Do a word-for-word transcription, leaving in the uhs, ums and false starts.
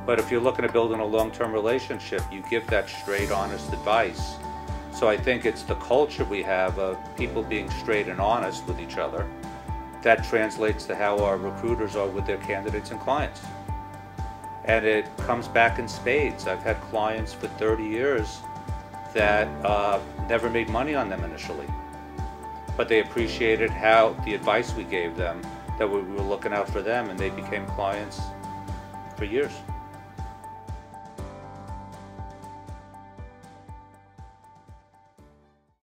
But if you're looking at building a long-term relationship, you give that straight, honest advice. So I think it's the culture we have of people being straight and honest with each other that translates to how our recruiters are with their candidates and clients. And it comes back in spades. I've had clients for thirty years that uh, never made money on them initially, but they appreciated how the advice we gave them, that we were looking out for them, and they became clients for years.